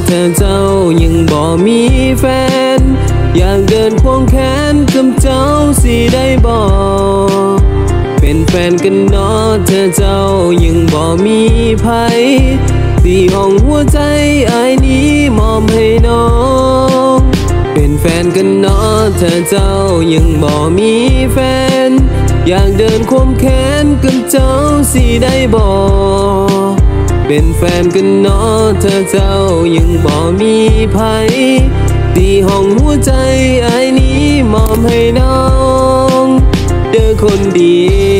เธอเจ้ายังบ่มีแฟนอยากเดินควงแขนกับเจ้าสิได้บ่เป็นแฟนกันเนาะเธอเจ้ายังบ่มีไผที่ห้องหัวใจอ้ายนี้มอบให้น้องเป็นแฟนกันเนาะเธอเจ้ายังบ่มีแฟนอยากเดินควงแขนกับเจ้าสิได้บ่เป็นแฟนกันเนาะเธอเจ้ายังบ่มีไผที่ห้องหัวใจอ้ายนี้มอบให้น้องเด้อคนดี